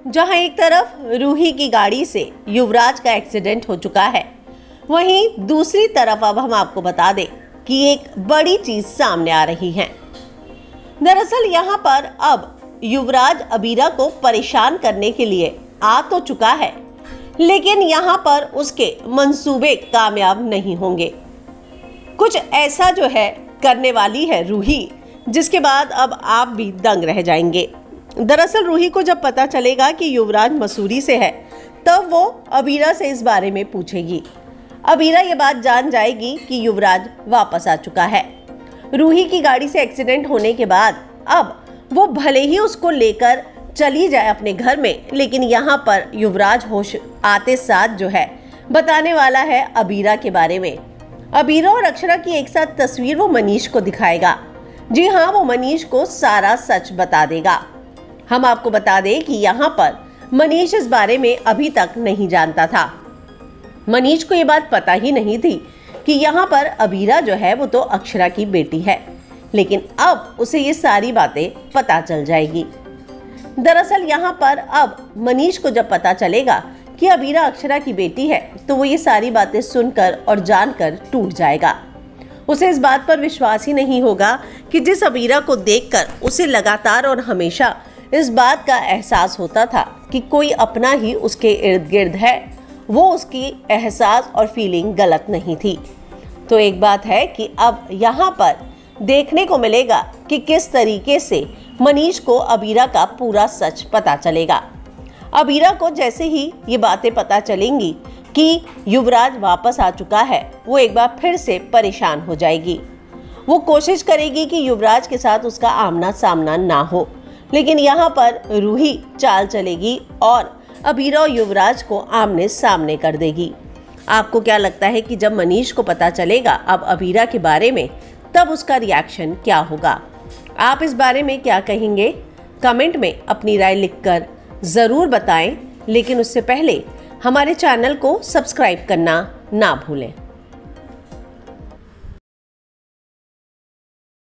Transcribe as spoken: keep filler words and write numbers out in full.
जहां एक तरफ रूही की गाड़ी से युवराज का एक्सीडेंट हो चुका है, वहीं दूसरी तरफ अब हम आपको बता दें कि एक बड़ी चीज सामने आ रही है। दरअसल यहां पर अब युवराज अबीरा को परेशान करने के लिए आ तो चुका है, लेकिन यहां पर उसके मंसूबे कामयाब नहीं होंगे। कुछ ऐसा जो है करने वाली है रूही, जिसके बाद अब आप भी दंग रह जाएंगे। दरअसल रूही को जब पता चलेगा कि युवराज मसूरी से है, तब वो अबीरा से इस बारे में पूछेगी। अबीरा ये बात जान जाएगी कि युवराज वापस आ चुका है। रूही की गाड़ी से एक्सीडेंट होने के बाद अब वो भले ही उसको लेकर चली जाए अपने घर में, लेकिन यहाँ पर युवराज होश आते साथ जो है बताने वाला है अबीरा के बारे में। अबीरा और अक्षरा की एक साथ तस्वीर वो मनीष को दिखाएगा। जी हाँ, वो मनीष को सारा सच बता देगा। हम आपको बता दें कि यहाँ पर मनीष इस बारे में अभी तक नहीं जानता था। मनीष को ये बात पता ही नहीं थी कि यहाँ पर अबीरा जो है वो तो अक्षरा की बेटी है, लेकिन अब उसे ये सारी बातें पता चल जाएगी। दरअसल यहाँ पर अब मनीष को जब पता चलेगा कि अबीरा अक्षरा की बेटी है, तो वो ये सारी बातें सुनकर और जानकर टूट जाएगा। उसे इस बात पर विश्वास ही नहीं होगा कि जिस अबीरा को देखकर उसे लगातार और हमेशा इस बात का एहसास होता था कि कोई अपना ही उसके इर्द गिर्द है, वो उसकी एहसास और फीलिंग गलत नहीं थी। तो एक बात है कि अब यहाँ पर देखने को मिलेगा कि किस तरीके से मनीष को अबीरा का पूरा सच पता चलेगा। अबीरा को जैसे ही ये बातें पता चलेंगी कि युवराज वापस आ चुका है, वो एक बार फिर से परेशान हो जाएगी। वो कोशिश करेगी कि युवराज के साथ उसका आमना सामना ना हो, लेकिन यहाँ पर रूही चाल चलेगी और अबीरा और युवराज को आमने सामने कर देगी। आपको क्या लगता है कि जब मनीष को पता चलेगा अब अबीरा के बारे में, तब उसका रिएक्शन क्या होगा? आप इस बारे में क्या कहेंगे? कमेंट में अपनी राय लिखकर ज़रूर बताएं, लेकिन उससे पहले हमारे चैनल को सब्सक्राइब करना ना भूलें।